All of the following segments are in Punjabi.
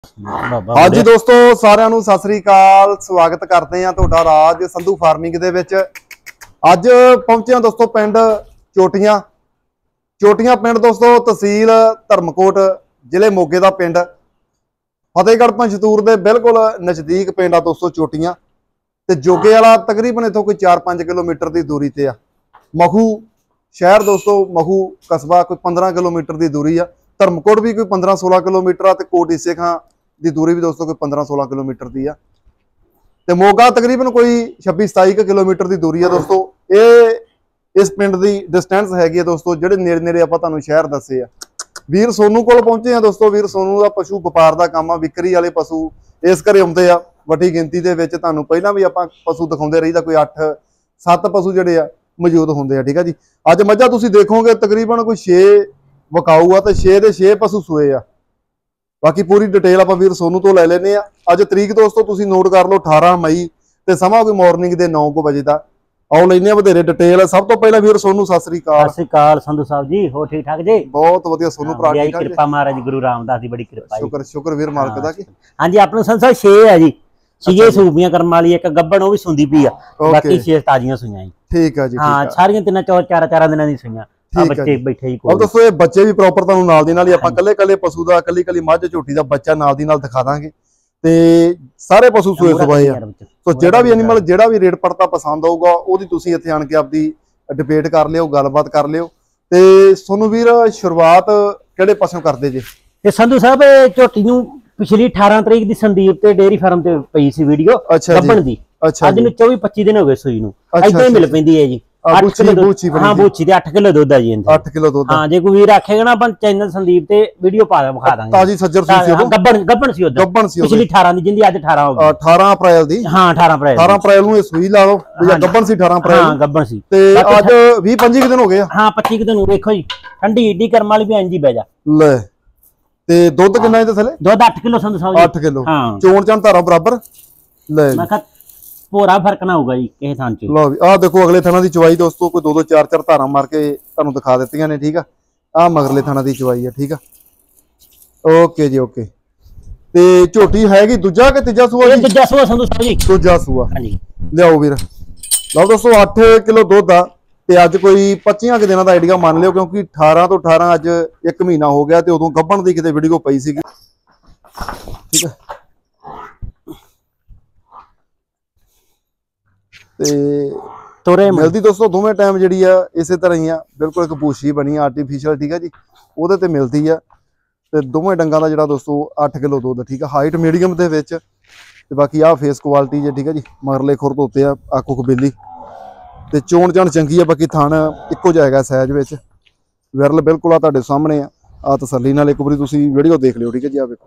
हाँ जी दोस्तों सारिਆਂ ਨੂੰ सत श्री अकाल स्वागत करते हैं ਤੁਹਾਡਾ ਰਾਜ ਸੰਧੂ ਫਾਰਮਿੰਗ ਦੇ ਵਿੱਚ। ਅੱਜ ਪਹੁੰਚੇ ਹਾਂ ਦੋਸਤੋ ਪਿੰਡ ਚੋਟੀਆਂ ਪਿੰਡ ਦੋਸਤੋ ਤਹਿਸੀਲ ਧਰਮਕੋਟ ਜ਼ਿਲ੍ਹੇ ਮੋਗੇ ਦਾ ਪਿੰਡ ਫਤਿਹਗੜ੍ਹ ਪੰਜਤੂਰ ਦੇ ਬਿਲਕੁਲ ਨਜ਼ਦੀਕ ਪਿੰਡ ਆ ਦੋਸਤੋ ਚੋਟੀਆਂ ਤੇ ਜੋਗੇ ਵਾਲਾ ਤਕਰੀਬਨ ਇਥੋਂ ਕੋਈ 4-5 ਕਿਲੋਮੀਟਰ ਦੀ ਦੂਰੀ ਤੇ ਆ। ਮਖੂ ਸ਼ਹਿਰ ਦੋਸਤੋ ਮਖੂ ਕਸਬਾ ਕੋਈ 15 ਕਿਲੋਮੀਟਰ ਦੀ ਦੂਰੀ ਆ। ਧਰਮਕੋਟ भी कोई 15-16 किलोमीटर आ ते कोट इसे खां की दूरी भी दोस्तों कोई 15-16 किलोमीटर की आ ते मोगा तकरीबन कोई 26-27 किलोमीटर की दूरी है दोस्तों। ये इस पिंड की डिस्टेंस हैगी दोस्तों जिहड़े नेड़े नेड़े आपां तुहानूं शहर दस्से आ। वीर सोनू कोल पहुंचे हैं दोस्तों। वीर सोनू का पशु व्यापार का काम आ, विक्री वाले पशु इस घरे आउंदे आ वड्डी गिनती दे विच। तुहानूं पहिलां भी आपां पशु दिखाउंदे रहीदा, कोई 8-7 पशु जिहड़े आ मौजूद हुंदे आ। ठीक है जी, अज मझां तुसीं देखोगे तकरीबन कोई 6 वकाऊ आ ते 6 ਦੇ 6 पशु सूए आ। बाकी पूरी डिटेल आप वीर सोनू तो ले लेने आ। अज तरीक दोस्तों तुसीं नोट कर लो 18 मई ते समा कोई मॉर्निंग के 9 बजे का। आओ लेने वधेरे डिटेल। सब तो पहला वीर सोनू सत श्री अकाल। सत श्री अकाल संधू साहब जी, हो ठीक ठाक जी? बहुत वधिया सोनू भरा, ठीक ठाक कृपा महाराज गुरु रामदास दी बड़ी कृपा। शुक्र शुक्र वीर मालक दा की। हां जी, अपने संधू साहब 6 है जी। 6 सूबियां करम वाली एक गब्बण ओ भी सुंदी पई आ, बाकी 6 ताजियां सुइयां जी। ठीक है जी। हां सारियां 3-4 दिनां दी सुइयां। बच्चे बैठे ही अब दोस्तों ये बच्चे भी प्रॉपर तुहानूं नाल दी नाल ही आपां कल्ले पशु दा कल्ली मੱਝ ਝੋਟੀ ਦਾ ਬੱਚਾ ਨਾਲ ਦੀ ਨਾਲ ਦਿਖਾ ਦਾਂਗੇ ਤੇ ਸਾਰੇ ਪਸ਼ੂ ਸੂਏ ਸਵਾਏ ਆ। ਸੋ ਜਿਹੜਾ ਵੀ ਐਨੀਮਲ ਜਿਹੜਾ ਵੀ ਰੇਟ ਪੜਤਾ ਪਸੰਦ ਆਊਗਾ ਉਹਦੀ ਤੁਸੀਂ ਇੱਥੇ ਆਣ ਕੇ ਆਪਦੀ ਡਿਬੇਟ ਕਰ ਲਿਓ, ਗੱਲਬਾਤ ਕਰ ਲਿਓ। ਤੇ ਸੋਨੂ ਵੀਰ ਸ਼ੁਰੂਆਤ ਕਿਹੜੇ ਪਾਸੋਂ ਕਰਦੇ ਜੇ? ਤੇ ਸੰਧੂ ਸਾਹਿਬ ਝੋਟੀ ਨੂੰ ਪਿਛਲੀ 18 ਤਰੀਕ ਦੀ ਸੰਦੀਪ ਤੇ ਡੇਅਰੀ ਫਾਰਮ ਤੇ ਪਈ ਸੀ ਵੀਡੀਓ ਗੱਬਣ ਦੀ। ਅੱਜ ਨੂੰ 24-25 ਦਿਨ ਹੋ ਗਏ ਸੂਈ ਨੂੰ, ਇਦਾਂ ਹੀ ਮਿਲ ਪੈਂਦੀ ਹੈ ਜੀ। हाँ बूची दे 8 किलो दूध है जी। 8 किलो दूध। हाँ जे कोई वीर आखेगा ना अपन चैनल संदीप ते वीडियो पा दिखा दांगे। ताजी सज्जर सी गब्बण सी पिछली 18 दी जिंदी आज 18 हो गई। 18 अप्रैल दी। हां 18 अप्रैल नु सूई ला लो गब्बण सी 18 अप्रैल। हां गब्बण सी ते आज 20-25 दिन हो गए। हां 25 दिन देखो जी, ठंडी ईडी करम वाली भी इंजी बह जा ले। ते दूध कितना है थले? दूध 8 किलो संधू साहब जी। 8 किलो। हां चोण चाण धारा बराबर ले। मैं कहा पूरा फर्क ना होगा जी किसी थान च। लो आ देखो अगले थाना दी चवाई दोस्तों कोई 2-2 4-4 धारा मार के तुहानूं दिखा दित्तियां ने। ठीक है, आ मगरले थाना दी चवाई है। ठीक है ओके जी ओके। ते झोटी हैगी दूजा कि तीजा सूआ जी? दूजा सूआ संधू साहब जी, दूजा सूआ। हां जी लियाओ वीर। लो दोस्तों 8 किलो दूध आ ते अज कोई 25 के दिनों का आइडिया मान लियो क्योंकि 18 तो 18 अज 1 महीना हो गया ते उदों गब्बण दी किते वीडियो पई सी। ठीक है ते मिलती दोस्तों दोवें टाइम जी इस तरह ही आ, बिल्कुल एक बूशी बनी आर्टिफिशियल। ठीक है जी, वो ते मिलती है ते दोवें डंगा का जो दोस्तों 8 किलो दूध। ठीक है, हाइट मीडियम के विच ते बाकी आ फेस क्वालिटी है। ठीक है जी, मगरले खुर धोते आ, आकू कबीली ते चोण चाण चंगी है। बाकी थान इक्को जाएगा साइज विच, विरल बिल्कुल आ तुहाडे सामने आ तसल्ली नाल एक बारी तुसीं वीडियो देख लिओ। ठीक है जी, आ वेखो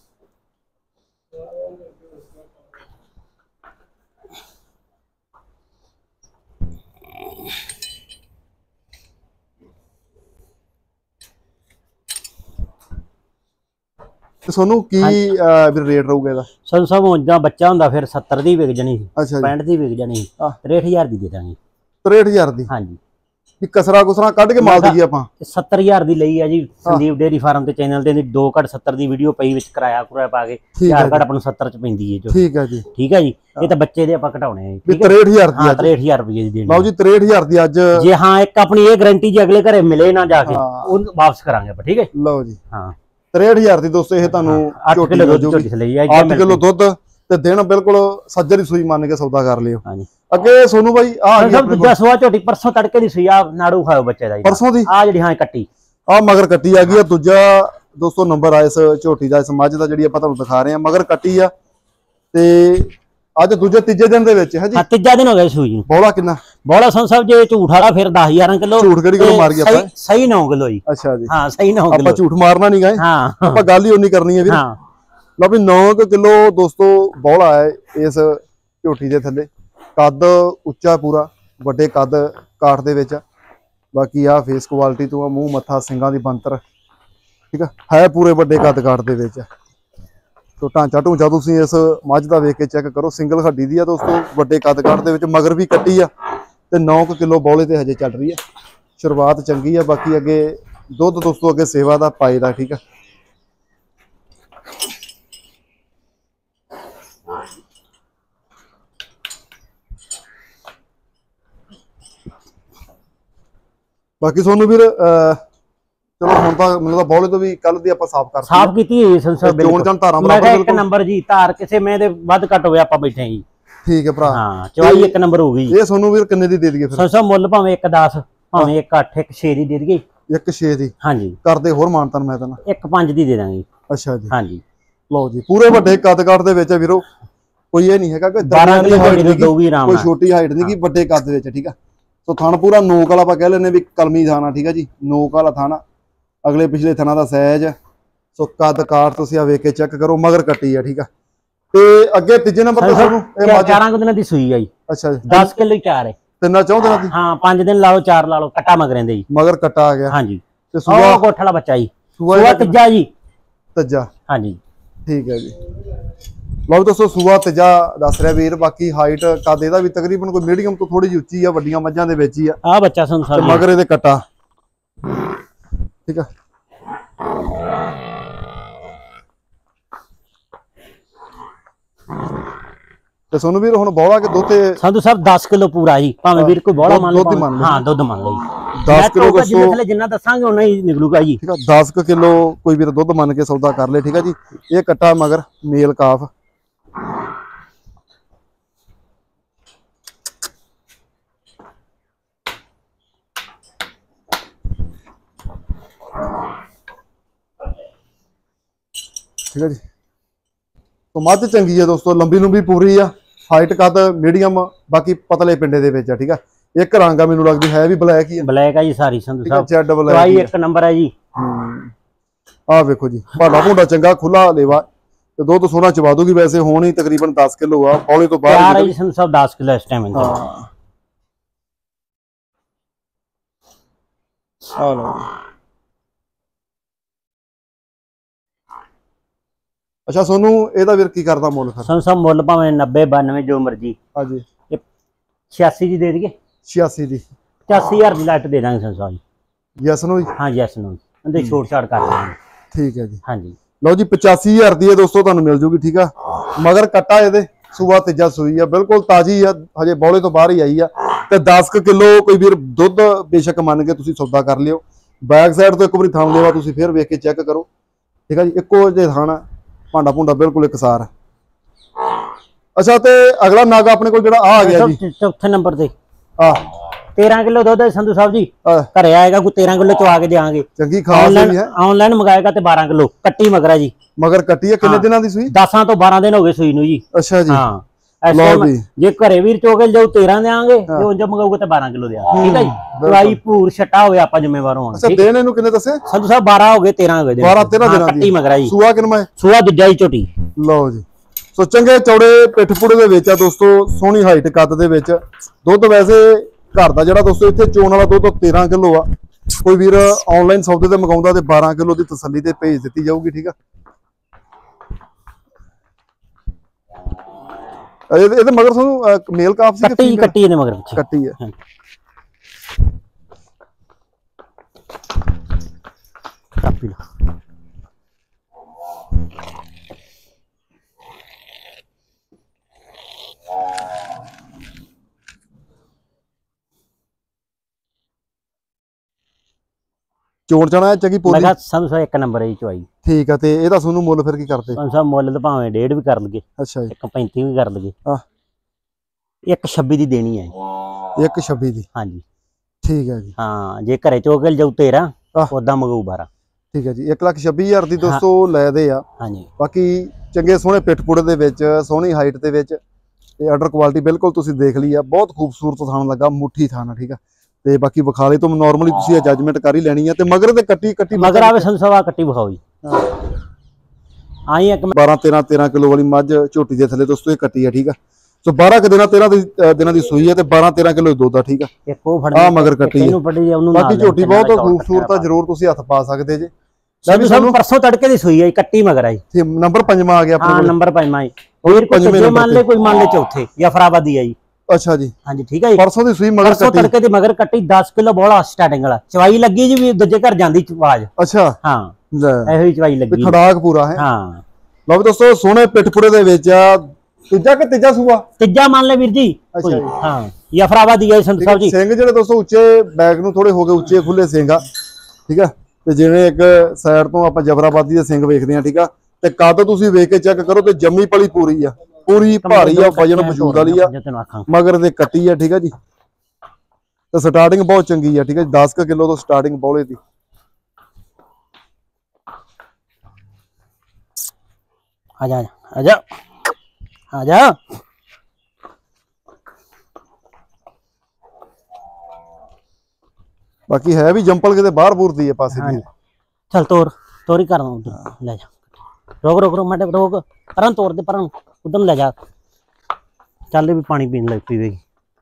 सोनू की रेट रहूगा इसदा? संधू साहब उंजा बच्चा हुंदा फिर 70 दी विक जानी सी। अच्छा 65 दी विक जानी सी। 63000 दी दे दांगे। 63000 दी? हां जी। भी कसरा कुसरा कढ के माल दीए आपां 70000 दी लई है जी। संदीप डेयरी फार्म ते चैनल ते 2 घट 70 दी वीडियो पई विच किराया कुराया पा के 4 घट अपन 70 च पैंदी है जो। ठीक है जी। ठीक है जी, ये तो बच्चे दे आपां घटाउणे है। ठीक है 63000 दी। हां 63000 रुपए दी देनी। लओ जी 63000 दी अज जी। हां एक अपनी ये गारंटी जी अगले घरे मिले ना जाके वो वापस करांगे ਆਪਾਂ। ठीक है लो जी। हां 63000 ਦੀ ਦੋਸਤੋ ਇਹ ਤੁਹਾਨੂੰ 8 ਕਿਲੋ ਦੁੱਧ ਤੇ ਦਿਨ ਬਿਲਕੁਲ ਸੱਜਰ ਦੀ ਸੂਈ ਮੰਨ ਕੇ ਸੌਦਾ ਕਰ ਲਿਓ। ਹਾਂਜੀ ਅੱਗੇ ਸੋਨੂ ਬਾਈ ਆ ਸਭ ਦੂਜਾ ਸੂਆ ਝੋਟੀ ਪਰਸੋਂ ਤੜਕੇ ਦੀ ਸੂਈ ਆ, ਨਾੜੂ ਖਾਓ ਬੱਚੇ ਦਾ ਪਰਸੋਂ ਦੀ ਆ ਜਿਹੜੀ ਹਾਂ ਕੱਟੀ ਆ ਮਗਰ ਕੱਟੀ ਆ ਗਈ ਆ। ਦੂਜਾ ਦੋਸਤੋ ਨੰਬਰ ਆ ਇਸ ਝੋਟੀ ਦਾ, ਇਸ ਮੱਝ ਦਾ ਜਿਹੜੀ ਆਪਾਂ ਤੁਹਾਨੂੰ ਦਿਖਾ ਰਹੇ ਆ ਮਗਰ ਕੱਟੀ ਆ ਤੇ ਅੱਜ ਦੂਜੇ ਤੀਜੇ ਦਿਨ ਦੇ ਵਿੱਚ ਹੈ ਜੀ। ਹਾਂ ਤੀਜਾ ਦਿਨ ਹੋ ਗਿਆ ਸੂਈ ਨੂੰ। ਬੋਲਾ ਕਿੰਨਾ? ਬੋਲਾ ਸੰਧੂ ਸਾਹਿਬ ਜੇ ਝੂਠ ਵਾਲਾ ਫਿਰ 10-11 ਕਿਲੋ। ਝੂਠ ਕਿਹੜੀ ਗੱਲ ਮਾਰ ਗਿਆ ਆਪਾਂ? ਸਹੀ 9 ਕਿਲੋ ਜੀ। ਅੱਛਾ ਜੀ। ਹਾਂ ਸਹੀ 9 ਕਿਲੋ। ਆਪਾਂ ਝੂਠ ਮਾਰਨਾ ਨਹੀਂ ਗਏ। ਹਾਂ ਆਪਾਂ ਗੱਲ ਹੀ ਉਨੀ ਕਰਨੀ ਹੈ ਵੀਰ। ਹਾਂ ਲਓ ਵੀ 9 ਕਿਲੋ ਦੋਸਤੋ ਬੋਲਾ ਹੈ ਇਸ ਝੋਟੀ ਦੇ ਥੱਲੇ। ਕੱਦ ਉੱਚਾ ਪੂਰਾ ਵੱਡੇ ਕੱਦ ਕਾਠ ਦੇ ਵਿੱਚ। ਬਾਕੀ ਆ ਫੇਸ ਕੁਆਲਿਟੀ ਤੋਂ ਮੂੰਹ ਮੱਥਾ ਸਿੰਘਾਂ ਦੀ ਬੰਤਰ। ਠੀਕ ਹੈ ਪੂਰੇ ਵੱਡੇ ਕੱਦ ਕਾਠ ਦੇ ਵਿੱਚ। तो ढांचा ढूंचा तुसीं इस मझ का वेख के चेक करो, सिंगल हड्डी दी है दोस्तों, वड्डे कद काठ दे विच मगर भी कट्टी आ ते 9 किलो बौले ते हजे चल रही है। शुरुआत चंगी है। बाकी अगे दुध दोस्तों अगे सेवा का पाए दा। ठीक है ਬਾਕੀ ਤੁਹਾਨੂੰ ਵੀਰ ਚਲੋ ਹੁਣ ਤਾਂ ਮੈਨੂੰ ਤਾਂ ਬੌਲੇ ਤੋਂ ਵੀ ਕੱਲ ਦੀ ਆਪਾਂ ਸਾਫ਼ ਕੀਤੀ ਹੋਈ ਸੰਧੂ ਸਾਹਿਬ। ਜੋਣ ਜਾਣ ਧਾਰਾਂ ਬਰਾਬਰ ਬਿਲਕੁਲ ਇੱਕ ਨੰਬਰ ਜੀ। ਧਾਰ ਕਿਸੇ ਮੈਂ ਦੇ ਵੱਧ ਘੱਟ ਹੋਵੇ ਆਪਾਂ ਬੈਠੇ ਜੀ। ਠੀਕ ਹੈ ਭਰਾ। ਹਾਂ ਚਵਾਈ ਇੱਕ ਨੰਬਰ ਹੋ ਗਈ। ਇਹ ਤੁਹਾਨੂੰ ਵੀਰ ਕਿੰਨੇ ਦੀ ਦੇ ਦਈਏ ਫਿਰ? ਸੰਧੂ ਸਾਹਿਬ ਮੁੱਲ ਭਾਵੇਂ 1.10 ਭਾਵੇਂ 1.8 1.6 ਦੀ ਦੇ ਦਈਏ। 1.6 ਦੀ ਹਾਂਜੀ ਕਰਦੇ ਹੋਰ ਮਾਨਤਨ ਮੈਂ ਤਾਂ 1.5 ਦੀ ਦੇ ਦਾਂਗੇ। ਅੱਛਾ ਜੀ ਹਾਂਜੀ ਲਓ ਜੀ ਪੂਰੇ ਵੱਡੇ ਕੱਦ ਕਾਠ ਦੇ ਵਿੱਚ ਵੀਰੋ ਕੋਈ ਇਹ ਨਹੀਂ ਹੈਗਾ ਕਿ 12 ਕਿਲੋ ਹਾਈਟ ਦਊਗੀ ਆਰਾਮ ਕੋਈ ਨਾਲ। ਛੋਟੀ ਹਾਈਟ ਨਹੀਂ ਕੀ ਵੱਡੇ ਕੱਦ ਦੇ ਵਿੱਚ। ਠੀਕ ਆ ਸੋ ਥਣ ਪੂਰਾ ਨੋਕ ਵਾਲਾ ਆਪਾਂ ਕਹਿ ਲੈਨੇ ਵੀ ਕਲਮੀ ਥਾਣਾ। ਠੀਕ ਆ ਜੀ ਨੋਕ ਵਾਲਾ ਥਾਣਾ ਅਗਲੇ ਪਿਛਲੇ ਥਣਾ ਦਾ ਸਾਈਜ਼। ਸੋ ਕੱਦ ਕਾਠ ਤੁਸੀਂ ਆ ਵੇਖ ਕੇ ਚੈੱਕ ਕਰੋ ਮਗਰ ਕੱਟੀ ਆ। ਠੀਕ ਆ ਤੇ ਅੱਗੇ ਤੀਜੇ ਨੰਬਰ ਤੇ ਤੁਹਾਨੂੰ ਇਹ 4 ਦਿਨਾਂ ਦੀ ਸੂਈ ਆ ਜੀ। ਅੱਛਾ ਜੀ 10 ਕਿਲੋ ਹੀ 4 ਹੈ। ਤਿੰਨਾਂ ਚੌਂ ਦਿਨਾਂ ਦੀ? ਹਾਂ 5 ਦਿਨ ਲਾ ਲਓ 4 ਲਾ ਲਓ ਕੱਟਾ ਮਗਰ ਰਹਿੰਦੇ ਜੀ। ਮਗਰ ਕੱਟਾ ਆ ਗਿਆ। ਹਾਂਜੀ ਤੇ ਸੂਆ ਕੋਠ ਵਾਲਾ ਬੱਚਾ ਜੀ। ਸੂਆ ਤੀਜਾ ਜੀ। ਤੀਜਾ ਹਾਂਜੀ ਠੀਕ ਹੈ ਜੀ। ਲਓ ਦੋਸਤੋ ਸੂਆ ਤੀਜਾ ਦੱਸ ਰਿਹਾ ਵੀਰ। ਬਾਕੀ ਹਾਈਟ ਕੱਦ ਇਹਦਾ ਵੀ ਤਕਰੀਬਨ ਕੋਈ ਮੀਡੀਅਮ ਤੋਂ ਥੋੜੀ ਜਿਹੀ ਉੱਚੀ ਆ। ਵੱਡੀਆਂ ਮੱਝਾਂ ਦੇ ਵਿੱਚ ਹੀ ਆ। ਆ ਬੱਚਾ ਸੰਸਾਰ ਮਗਰ ਇਹਦੇ ਕੱਟਾ। ਠੀਕ ਆ ਤੇ ਸੋਨੂੰ ਵੀਰ ਹੁਣ ਬੋਲਾ ਕੇ ਦੁੱਧ ਤੇ ਸੰਧੂ ਸਾਹਿਬ 10 ਕਿਲੋ ਪੂਰਾ ਜੀ। ਭਾਵੇਂ ਵੀਰ ਕੋਈ ਬੋਲਾ ਮੰਨ ਲਓ। ਹਾਂ ਦੁੱਧ ਮੰਨ ਲਓ ਜੀ 10 ਕਿਲੋ ਦੱਸੋ ਜਿੰਨਾ ਦੱਸਾਂਗੇ ਉਹਨਾਂ ਹੀ ਨਿਕਲੂਗਾ ਜੀ। ਠੀਕ ਆ 10 ਕਿਲੋ ਕੋਈ ਵੀਰ ਦੁੱਧ ਮੰਨ ਕੇ ਸੌਦਾ ਕਰ ਲੇ। ਠੀਕ ਆ ਜੀ ਇਹ ਕੱਟਾ ਮਗਰ ਮੇਲ ਕਾਫ। ਠੀਕ ਹੈ ਜੀ तो मझ चंगी है दोस्तों। लंबी लुंबी पूरी आ। हाइट कद मीडियम बाकी पतले पिंडे दे विच आ। ठीक है एक रंग मैनूं लगदी है भी ब्लैक ही है। ब्लैक है जी सारी संधू साहब। जेड ब्लैक एक नंबर है जी। आ देखो जी भाड़ा भूडा चंगा खुला लेवा ते दो तो सोना चबा दूगी। वैसे होण ही तकरीबन 10 किलो आ। पौले तो बाहर है जी संधू साहब 10 किलो इस टाइम। आ लो अच्छा सोनू ਇਹਦਾ ਵੀਰ ਕੀ ਕਰਦਾ ਮੁੱਲ ਫਿਰ? ਸੰਧੂ ਸਾਹਿਬ ਮੁੱਲ ਭਾਵੇਂ 90 92 ਜੋ ਮਰਜੀ। ਹਾਂਜੀ 86 ਦੀ ਦੇ ਦਈਏ। 86 ਦੀ 85000 ਦੀ ਲਾਟ ਦੇ ਦਾਂਗੇ ਸੰਧੂ ਸਾਹਿਬ। ਯੈਸ ਨੋ ਜੀ? ਹਾਂ ਯੈਸ ਨੋ ਇਹਦੇ ਛੋਟ ਛਾੜ ਕਰ ਦਾਂਗੇ। ਠੀਕ ਹੈ ਜੀ। ਹਾਂਜੀ ਲਓ ਜੀ 85000 ਦੀ ਹੈ ਦੋਸਤੋ ਤੁਹਾਨੂੰ ਮਿਲ ਜੂਗੀ। ਠੀਕ ਆ ਮਗਰ ਕੱਟਾ ਇਹਦੇ ਸੂਆ ਤੀਜਾ ਸੂਈ ਆ ਬਿਲਕੁਲ ਤਾਜੀ ਆ ਹਜੇ ਬੌਲੇ ਤੋਂ ਬਾਹਰ ਹੀ ਆਈ ਆ। ਤੇ 10 ਕਿਲੋ ਕੋਈ ਵੀਰ ਦੁੱਧ ਬੇਸ਼ੱਕ ਮੰਨ ਕੇ ਤੁਸੀਂ ਸੌਦਾ ਕਰ ਲਿਓ। ਬੈਕ ਸਾਈਡ ਤੋਂ ਇੱਕ ਵਾਰੀ ਥਣ ਲੈਵਾ ਤੁਸੀਂ ਫਿਰ ਵੇਖ ਕੇ ਚੈੱਕ ਕਰੋ। ਠੀਕ ਆ ਜੀ ਇੱਕੋ ਜਿਹੇ ਥਣ ਭਾਂਡਾ ਭੁੰਡਾ ਬਿਲਕੁਲ ਇਕਸਾਰ। ਅੱਛਾ ਤੇ ਅਗਲਾ ਨਾਗ ਆਪਣੇ ਕੋਲ ਜਿਹੜਾ ਆ ਗਿਆ ਜੀ ਚੌਥੇ ਨੰਬਰ ਤੇ ਆ 13 ਕਿਲੋ ਦੁੱਧ ਹੈ ਸੰਧੂ ਸਾਹਿਬ ਜੀ। ਘਰੇ ਆਏਗਾ ਕੋਈ 13 ਕਿਲੋ ਚਵਾ ਕੇ ਦੇਵਾਂਗੇ। ਚੰਗੀ ਖਾਸ ਵੀ ਹੈ। ਆਨਲਾਈਨ ਮੰਗਾਏਗਾ ਤੇ 12 ਕਿਲੋ ਕੱਟੀ ਮਗਰਾ ਜੀ। ਮਗਰ ਕੱਟੀ ਹੈ ਕਿੰਨੇ ਦਿਨਾਂ ਦੀ ਸੂਈ? 10 ਤੋਂ 12 ਦਿਨ ਹੋ ਗਏ ਸੂਈ ਨੂੰ ਜੀ। ਅੱਛਾ ਜੀ ਹਾਂ ਜੇ ਘਰੇ ਵੀਰ ਚੋਕੇ ਜਾਊ 13 ਦੇਾਂਗੇ ਤੇ ਉਂਝ ਮੰਗਾਊਗਾ ਤੇ 12 ਕਿਲੋ ਦੇਾਂਗੇ। ਠੀਕ ਹੈ ਜੀ ਦਵਾਈ ਭੂਰ ਛੱਟਾ ਹੋਵੇ ਆਪਾਂ ਜ਼ਿੰਮੇਵਾਰ ਹੋਵਾਂਗੇ। ਅੱਛਾ ਦਿਨ ਇਹਨੂੰ ਕਿੰਨੇ ਦੱਸੇ ਸੰਧੂ ਸਾਹਿਬ? 12 ਹੋ ਗਏ 13 ਹੋ ਗਏ 12 13 ਦਿਨਾਂ ਦੀ ਕੱਟੀ ਮਗਰਾ ਜੀ। ਸੂਆ ਕਿੰਨਾ ਹੈ? ਸੂਆ ਦੂਜਾ ਹੀ ਝੋਟੀ। ਲਓ ਜੀ ਸੋ ਚੰਗੇ ਚੌੜੇ ਪਿੱਠ ਪੁੜੇ ਦੇ ਵਿੱਚ ਆ ਦੋਸਤੋ। ਸੋਹਣੀ ਹਾਈਟ ਕੱਦ ਦੇ ਵਿੱਚ ਦੁੱਧ ਵੈਸੇ ਘਰ ਦਾ ਜਿਹੜਾ ਦੋਸਤੋ ਇੱਥੇ ਚੋਣ ਵਾਲਾ ਦੁੱਧ 13 ਕਿਲੋ ਆ। ਕੋਈ ਵੀਰ ਆਨਲਾਈਨ ਸੌਦੇ ਤੇ ਮੰਗਾਉਂਦਾ ਤੇ 12 ਕਿਲੋ ਦੀ ਤਸੱਲੀ ਤੇ ਭੇਜ ਦਿੱਤੀ ਜਾਊਗੀ। ਠੀਕ ਆ ਇਹਦੇ ਮਗਰ ਤੁਹਾਨੂੰ ਮੇਲ ਕਾਫ ਸੀ? ਕੱਟੀ ਇਹਦੇ ਮਗਰ ਪਿੱਛੇ ਕੱਟੀ ਹੈ। ਕਾਪੀ ਲਾ ਚੋਣ ਚਾਣਾ ਚੰਗੀ ਪੂਰੀ। ਮੈਂ ਕਿਹਾ ਸੰਧੂ ਸਾਹਿਬ 1 ਨੰਬਰ ਹੈ ਜੀ ਚਵਾਈ। ਠੀਕ ਆ ਤੇ ਇਹਦਾ ਤੁਹਾਨੂੰ ਮੁੱਲ ਫਿਰ ਕੀ ਕਰਦੇ? ਸੰਧੂ ਸਾਹਿਬ ਮੁੱਲ ਤਾਂ ਭਾਵੇਂ 1.5 ਵੀ ਕਰ ਲਈਏ। ਅੱਛਾ ਜੀ 1.35 ਵੀ ਕਰ ਲਈਏ। 1.26 ਦੀ ਦੇਣੀ ਹੈ ਜੀ। 1.26 ਦੀ? ਹਾਂਜੀ ਠੀਕ ਹੈ ਜੀ। ਹਾਂ ਜੇ ਘਰੇ ਚੋਕੇ ਜਾਊ 13 ਉਦਾਂ ਮੰਗੂ 12। ਠੀਕ ਹੈ ਜੀ 1,26,000 ਦੀ ਦੋਸਤੋ ਲੈ ਦੇ ਆ। ਹਾਂਜੀ ਬਾਕੀ ਚੰਗੇ ਸੋਹਣੇ ਪਿੱਠ ਪੁੜੇ ਦੇ ਵਿੱਚ ਸੋਹਣੀ ਹਾਈਟ ਦੇ ਵਿੱਚ ਤੇ ਆਰਡਰ ਕੁਆਲਿਟੀ ਬਿਲਕੁਲ ਤੁਸੀਂ ਦੇਖ ਲਈ ਆ। ਬਹੁਤ ਖੂਬਸੂਰਤ ਥਾਣ ਲੱਗਾ ਮੁੱਠੀ ਥਾਣ। ਠੀਕ ਆ ਤੇ ਬਾਕੀ ਵਿਖਾਲੇ ਤੋਂ ਨਾਰਮਲੀ ਤੁਸੀਂ ਇਹ ਜੱਜਮੈਂਟ ਕਰ ਹੀ ਲੈਣੀ ਆ। ਤੇ ਮਗਰ ਤੇ ਕੱਟੀ ਮਗਰ ਆਵੇ ਸੰਧੂ ਸਾਹਿਬ ਕੱਟੀ ਵਿਖਾਓ ਜੀ। ਆਈ ਇੱਕ 12 13 ਕਿਲੋ ਵਾਲੀ ਮੱਝ ਝੋਟੀ ਦੇ ਥੱਲੇ ਦੋਸਤੋ ਇਹ ਕੱਟੀ ਆ। ਠੀਕ ਆ ਸੋ 12 ਦਿਨਾਂ 13 ਦਿਨਾਂ ਦੀ ਸੂਈ ਹੈ ਤੇ 12 13 ਕਿਲੋ ਦੁੱਧ ਆ। ਠੀਕ ਆ ਇੱਕ ਉਹ ਫੜ ਆ ਮਗਰ ਕੱਟੀ ਹੈ। ਬਾਕੀ ਝੋਟੀ ਬਹੁਤ ਖੂਬਸੂਰਤ ਆ। ਜਰੂਰ ਤੁਸੀਂ ਹੱਥ ਪਾ ਸਕਦੇ ਜੇ। ਸਾਨੂੰ ਪਰਸੋਂ ਤੜਕੇ ਦੀ ਸੂਈ ਹੈ ਕੱਟੀ ਮਗਰ ਆਈ। ਨੰਬਰ 5ਵਾਂ ਆ ਗਿਆ ਆਪਣੇ ਕੋਲ। ਨੰਬਰ 5ਵਾਂ ਹੀ ਕੋਈ ਮੰਨ ਲੈ ਕੋਈ ਮੰਨ ਲੈ ਚੌਥੇ ਜਫਰਾਬਾਦੀ ਆ ਜੀ। ਅੱਛਾ ਜੀ ਹਾਂਜੀ ਠੀਕ ਹੈ ਜੀ। ਪਰਸੋਂ ਦੀ ਸੂਈ ਮਗਰ ਕੱਟੀ ਤੜਕੇ ਦੀ ਮਗਰ ਕੱਟੀ 10 ਕਿਲੋ ਬੋਲਾ ਸਟਾਰਟਿੰਗ ਵਾਲਾ ਚਵਾਈ ਲੱਗੀ ਜੀ ਵੀ ਦੂਜੇ ਘਰ ਜਾਂਦੀ ਆਵਾਜ਼। ਅੱਛਾ ਹਾਂ ਇਹੋ ਹੀ ਚਵਾਈ ਲੱਗੀ ਖੜਾਕ ਪੂਰਾ ਹੈ। ਹਾਂ ਲਓ ਦੋਸਤੋ ਸੋਹਣੇ ਪਿੱਠ ਪੁੜੇ ਦੇ ਵਿੱਚ ਤੀਜਾ ਕਿ ਤੀਜਾ ਸੂਆ? ਤੀਜਾ ਮੰਨ ਲੈ ਵੀਰ ਜੀ। ਅੱਛਾ ਜੀ ਹਾਂ ਜਫਰਾਬਾਦੀ ਹੈ ਸੰਧੂ ਸਾਹਿਬ ਜੀ। ਸਿੰਘ ਜਿਹੜੇ ਦੋਸਤੋ ਉੱਚੇ ਬੈਕ ਨੂੰ ਥੋੜੇ ਹੋ ਗਏ ਉੱਚੇ ਖੁੱਲੇ ਸਿੰਘ ਆ, ਠੀਕ ਆ। ਤੇ ਜਿਵੇਂ ਇੱਕ ਸਾਈਡ ਤੋਂ ਆਪਾਂ ਜਫਰਾਬਾਦੀ ਦੇ ਸਿੰਘ ਵੇਖਦੇ ਆ, ਠੀਕ ਆ। ਤੇ ਕੱਦ ਤੁਸੀਂ ਵੇਖ ਕੇ ਚੈੱਕ ਕਰੋ ਤੇ ਜੰਮੀ ਪਲੀ ਪੂਰੀ ਆ, ਪੂਰੀ ਭਾਰੀ ਆ, ਵਜਨ ਮਸ਼ਹੂਰ ਵਾਲੀ ਆ, ਮਗਰ ਤੇ ਕੱਟੀ ਆ, ਠੀਕ ਆ ਜੀ। ਤੇ ਸਟਾਰਟਿੰਗ ਬਹੁਤ ਚੰਗੀ ਆ, ਠੀਕ ਆ ਜੀ। 10 ਕਿਲੋ ਤੋਂ ਸਟਾਰਟਿੰਗ ਬੋਲੇ ਦੀ। ਆਜਾ ਆਜਾ ਆਜਾ। ਬਾਕੀ ਹੈ ਵੀ ਜੰਪਲ ਕਿਤੇ ਬਾਹਰ ਬੂਰਦੀ ਹੈ ਪਾਸੇ ਦੀ। ਚੱਲ ਤੋਰੀ ਕਰ ਉਧਰ ਲੈ ਜਾ। ਰੋਕ ਰੋਕ ਰੋਕ ਮਾਟੇ ਰੋਕ, ਪਰਾਂ ਤੋਰ ਦੇ, ਪਰਾਂ ਉਧਰ ਲੈ ਜਾ। ਚੱਲ ਵੀ ਪਾਣੀ ਪੀਣ ਲੱਗ ਪੀਵੇਗੀ।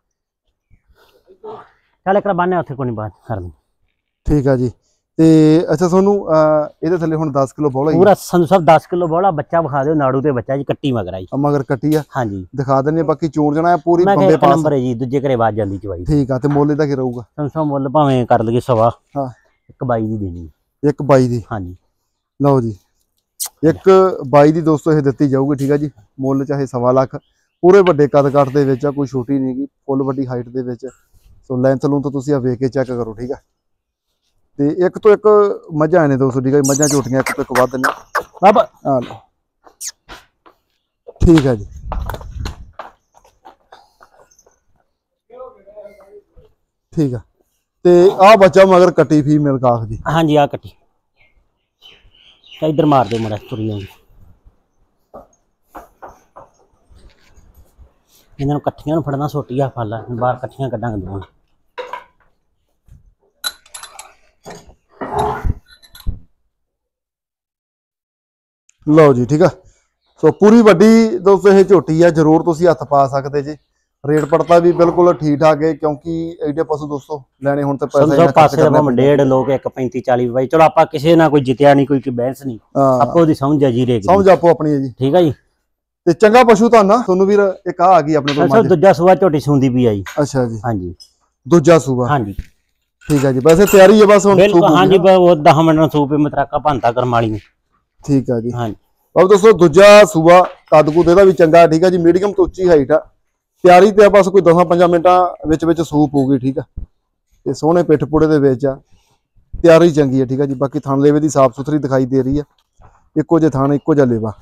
ਚੱਲ ਇੱਕ ਬਾਨੇ ਉੱਥੇ ਕੋਈ ਨਹੀਂ ਬਾਤ ਕਰ ਦੇ। ਠੀਕ ਆ ਜੀ। ਤੇ ਅੱਛਾ ਤੁਹਾਨੂੰ ਇਹਦੇ ਥੱਲੇ ਹੁਣ 10 ਕਿਲੋ ਬੋਲਾ ਪੂਰਾ ਸੰਧੂ ਸਾਹਿਬ 10 ਕਿਲੋ ਬੋਲਾ ਬੱਚਾ ਵਿਖਾ ਦਿਓ। ਨਾੜੂ ਤੇ ਬੱਚਾ ਜੀ, ਕੱਟੀ ਮਗਰ ਆ ਜੀ। ਮਗਰ ਕੱਟੀ ਆ, ਹਾਂਜੀ ਦਿਖਾ ਦਿੰਨੇ। ਬਾਕੀ ਚੋਣ ਜਣਾ ਹੈ ਪੂਰੀ ਬੰਬੇ ਪਾਸ ਨੰਬਰ ਹੈ ਜੀ, ਦੂਜੇ ਘਰੇ ਬਾਜ ਜਾਂਦੀ ਚਵਾਈ। ਠੀਕ ਆ। ਤੇ ਮੁੱਲ ਇਹਦਾ ਕੀ ਰਹੂਗਾ ਸੰਧੂ ਸਾਹਿਬ? ਮੁੱਲ ਭਾਵੇਂ ਕਰ ਲਈਏ 1.25। ਹਾਂ 1.22 ਦੀ ਦੇਣੀ। 1.22 ਦੀ? ਹਾਂਜੀ ਲਓ ਜੀ 1.22 ਦੀ ਦੋਸਤੋ ਇਹ ਦਿੱਤੀ ਜਾਊਗੀ, ਠੀਕ ਆ ਜੀ। ਮੁੱਲ ਚਾਹੇ 1.25 ਲੱਖ। ਪੂਰੇ ਵੱਡੇ ਕੱਦ ਕਾਠ ਦੇ ਵਿੱਚ ਆ, ਕੋਈ ਛੋਟੀ ਨਹੀਂ ਗੀ, ਫੁੱਲ ਵੱਡੀ ਹਾਈਟ ਦੇ ਵਿੱਚ। ਸੋ ਲੈਂਥ ਲੂੰ ਤਾਂ ਤੁਸੀਂ ਆ ਵੇਖ ਕੇ ਚੈੱਕ ਕਰੋ, ਠੀਕ ਆ। ਤੇ ਇੱਕ ਤੋਂ ਇੱਕ ਮੱਝਾਂ ਨੇ ਦੋਸਤੋ, ਠੀਕ ਆ। ਮੱਝਾਂ ਝੋਟੀਆਂ ਇੱਕ ਤੋਂ ਇੱਕ ਵੱਧ ਨੇ ਬਾਬਾ। ਆ ਲਓ, ਠੀਕ ਆ ਜੀ। ਠੀਕ ਆ। ਤੇ ਆ ਬੱਚਾ ਮਗਰ ਕੱਟੀ ਫੀਮੇਲ ਕਾਫ ਦੀ। ਹਾਂਜੀ ਆ ਕੱਟੀ। ਇਧਰ ਮਾਰ ਦੇ ਮੜਾ ਤੁਰੀ ਆਉਂਦੀ। ਇਹਨਾਂ ਨੂੰ ਇਕੱਠੀਆਂ ਨੂੰ ਫੜਨਾ, ਛੋਟੀਆਂ ਫਾਲਾ ਬਾਹਰ ਇਕੱਠੀਆਂ ਕੱਢਾਂਗੇ ਦੋਵਾਂ। ਲਓ ਜੀ, ਠੀਕ ਆ। ਸੋ ਪੂਰੀ ਵੱਡੀ ਦੋਸਤੋ ਇਹ ਝੋਟੀ ਆ, ਜਰੂਰ ਤੁਸੀਂ ਹੱਥ ਪਾ ਸਕਦੇ ਜੀ। ਰੇਟ ਪੜਤਾ ਵੀ ਬਿਲਕੁਲ ਠੀਕ ਠਾਕ ਹੈ, ਕਿਉਂਕਿ ਐਡੇ ਪਸ਼ੂ ਦੋਸਤੋ ਲੈਣੇ ਹੁਣ ਤੇ ਪੈਸੇ ਇਹਨਾਂ ਪਾਸੇ ਆਪਾਂ ਡੇਢ ਲੋਕ 1.35 40 ਬਾਈ। ਚਲੋ ਆਪਾਂ ਕਿਸੇ ਨਾਲ ਕੋਈ ਜਿੱਤਿਆ ਨਹੀਂ, ਕੋਈ ਬਹਿਸ ਨਹੀਂ, ਆਪੋ ਦੀ ਸਮਝ ਆ ਜੀ। ਰੇਟ ਸਮਝ ਆਪੋ ਆਪਣੀ ਹੈ ਜੀ, ਠੀਕ ਆ ਜੀ। ਤੇ ਚੰਗਾ ਪਸ਼ੂ ਤੁਹਾਨੂੰ ਵੀਰ ਇੱਕ ਆ ਗਈ ਆਪਣੇ ਕੋਲ ਮੱਝ। ਦੂਜਾ ਸੂਆ ਝੋਟੀ ਸੁੰਦੀ ਵੀ ਆ ਜੀ। ਅੱਛਾ ਜੀ। ਹਾਂਜੀ ਦੂਜਾ ਸੂਆ। ਹਾਂਜੀ ਠੀਕ ਹੈ ਜੀ। ਵੈਸੇ ਤਿਆਰੀ ਹੈ ਬਸ ਹੁਣ? ਹਾਂਜੀ 10 ਮਿੰਟ ਨੂੰ ਸੂਪੇ ਮਤਰਾਕਾ ਭੰਤਾ ਕਰਮਾਲੀ ਨੂੰ। ਠੀਕ ਆ ਜੀ। ਹਾਂਜੀ ਬਾਬੂ ਦੋਸਤੋ ਦੂਜਾ ਸੂਆ, ਕੱਦ ਕੁਦ ਇਹਦਾ ਵੀ ਚੰਗਾ, ਠੀਕ ਆ ਜੀ। ਮੀਡੀਅਮ ਤੋਂ ਉੱਚੀ ਹਾਈਟ ਆ। ਤਿਆਰੀ ਤੇ ਆ ਬਸ ਕੋਈ 10-5 ਮਿੰਟਾਂ ਵਿੱਚ ਸੂਪ ਹੋਊਗੀ, ਠੀਕ ਆ। ਤੇ ਸੋਹਣੇ ਪਿੱਠ ਪੁੜੇ ਦੇ ਵਿੱਚ ਆ, ਤਿਆਰੀ ਚੰਗੀ ਆ, ਠੀਕ ਆ ਜੀ। ਬਾਕੀ ਥਣ ਲੇਵੇ ਦੀ ਸਾਫ ਸੁਥਰੀ ਦਿਖਾਈ ਦੇ ਰਹੀ ਆ। ਇੱਕੋ ਜਿਹੇ ਥਣ, ਇੱਕੋ ਜਿਹਾ ਲੇਵਾ।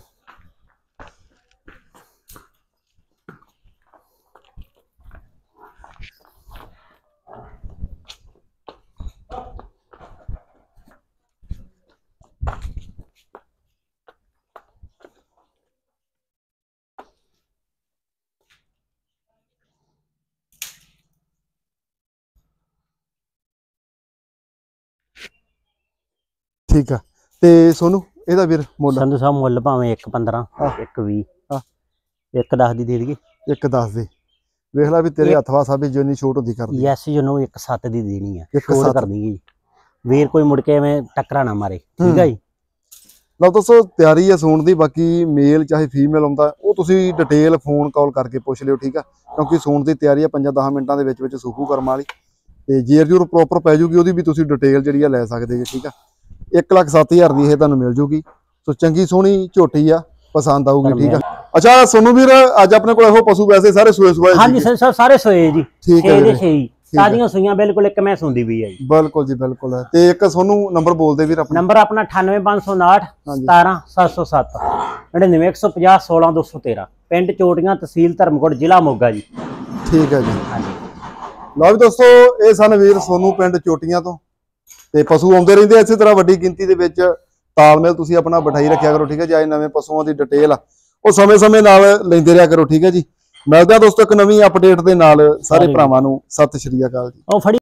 ਠੀਕ ਆ। ਤੇ ਸੋਨੂੰ ਇਹਦਾ ਵੀਰ ਮੁੱਲ? ਸੰਧੂ ਸਾਹਿਬ ਮੁੱਲ ਭਾਵੇਂ 1.15 1.20 1.10 ਦੀ ਦੇ ਦਈਏ। 1.10 ਦੀ ਵੇਖ ਲੈ ਵੀ ਤੇਰੇ ਹੱਥ ਵਾ ਸਾਬੀ ਜਿੰਨੀ ਛੋਟ ਹੁੰਦੀ ਕਰਦੀ। ਯੈਸ ਜੀ ਨੂੰ 1.7 ਦੀ ਦੇਣੀ ਆ। ਛੋਟ ਕਰ ਦਈਏ ਵੀਰ, ਕੋਈ ਮੁੜ ਕੇ ਐਵੇਂ ਟੱਕਰਾ ਨਾ ਮਾਰੇ, ਠੀਕ ਆ ਜੀ। ਲਓ ਦੋਸਤੋ ਤਿਆਰੀ ਆ ਸੂਣ ਦੀ। ਬਾਕੀ ਮੇਲ ਚਾਹੇ ਫੀਮੇਲ ਆਉਂਦਾ ਉਹ ਤੁਸੀਂ ਡਿਟੇਲ ਫੋਨ ਕਾਲ ਕਰਕੇ ਪੁੱਛ ਲਿਓ, ਠੀਕ ਆ। ਕਿਉਂਕਿ ਸੂਣ ਦੀ ਤਿਆਰੀ ਆ 5-10 ਮਿੰਟਾਂ ਦੇ ਵਿੱਚ ਸੂਕੂ ਕਰਮ ਵਾਲੀ। ਤੇ ਜੇਰ ਜੂਰ ਪ੍ਰੋਪਰ ਪੈ ਜੂਗੀ, ਉਹਦੀ ਵੀ ਤੁਸੀਂ ਡਿਟੇਲ ਜਿਹੜੀ ਆ ਲੈ ਸਕਦੇ ਜੀ, ਠੀਕ ਆ। 1,07,000 ਦੀ ਇਹ ਤੁਹਾਨੂੰ ਮਿਲ ਜੂਗੀ। ਸੋ ਚੰਗੀ ਸੋਹਣੀ ਝੋਟੀ ਆ, ਪਸੰਦ ਆਊਗੀ, ਠੀਕ ਆ। ਅੱਛਾ ਸੋਨੂੰ ਵੀਰ ਅੱਜ ਆਪਣੇ ਕੋਲ ਇਹੋ ਪਸ਼ੂ ਵੈਸੇ ਸਾਰੇ ਸੋਏ ਸੋਏ? ਹਾਂਜੀ ਸਰ ਸਾਰੇ ਸੋਏ ਜੀ। ਠੀਕ ਹੈ ਜੀ। ਸਾਰੀਆਂ ਸੂਈਆਂ ਬਿਲਕੁਲ, ਇੱਕ ਮੈਂ ਸੁੰਦੀ ਵੀ ਆ ਜੀ। ਬਿਲਕੁਲ ਜੀ ਬਿਲਕੁਲ। ਤੇ ਇੱਕ ਸੋਨੂੰ ਨੰਬਰ ਬੋਲ ਦੇ ਵੀਰ ਆਪਣਾ। ਨੰਬਰ ਆਪਣਾ 98559 17707 99150 16213 ਪਿੰਡ ਚੋਟੀਆਂ, ਤਹਿਸੀਲ ਧਰਮਕੋਟ, ਜ਼ਿਲ੍ਹਾ ਮੋਗਾ ਜੀ। ਠੀਕ ਹੈ ਜੀ। ਹਾਂਜੀ ਲਓ ਵੀ ਦੋਸਤੋ ਇਹ ਸਨ ਵੀਰ ਸੋਨੂੰ ਪਿੰਡ ਚੋਟੀਆਂ ਤੋਂ। ਤੇ ਪਸ਼ੂ ਆਉਂਦੇ ਰਹਿੰਦੇ ਇਸੇ ਤਰ੍ਹਾਂ ਵੱਡੀ ਗਿਣਤੀ ਦੇ ਵਿੱਚ। ਤਾਲਮੇਲ ਤੁਸੀਂ ਆਪਣਾ ਬਿਠਾਈ ਰੱਖਿਆ ਕਰੋ, ਠੀਕ ਹੈ ਜੀ। ਆਏ ਨਵੇਂ ਪਸ਼ੂਆਂ ਦੀ ਡਿਟੇਲ ਆ ਉਹ ਸਮੇਂ-ਸਮੇਂ ਨਾਲ ਲੈਂਦੇ ਰਿਹਾ ਕਰੋ, ਠੀਕ ਹੈ ਜੀ। ਮਿਲਦੇ ਆ ਦੋਸਤੋ ਇੱਕ ਨਵੀਂ ਅਪਡੇਟ ਦੇ ਨਾਲ। ਸਾਰੇ ਭਰਾਵਾਂ ਨੂੰ ਸਤਿ ਸ਼੍ਰੀ ਅਕਾਲ ਜੀ।